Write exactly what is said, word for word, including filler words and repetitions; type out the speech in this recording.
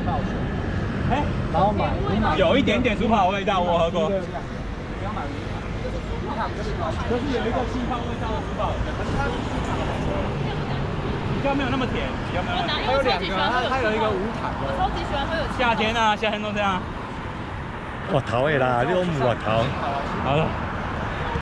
泡水， 哎， 然后买你买有一点点舒跑味道，我喝过。 不要买无糖，无糖就是就是有一个气泡味道的舒跑，比较没有那么甜，比较没有那么甜。 它有两个，它它有一个无糖的。 我超级喜欢喝有夏天啊，夏天都这样。 哇头的啦，你拢有外头。 好了。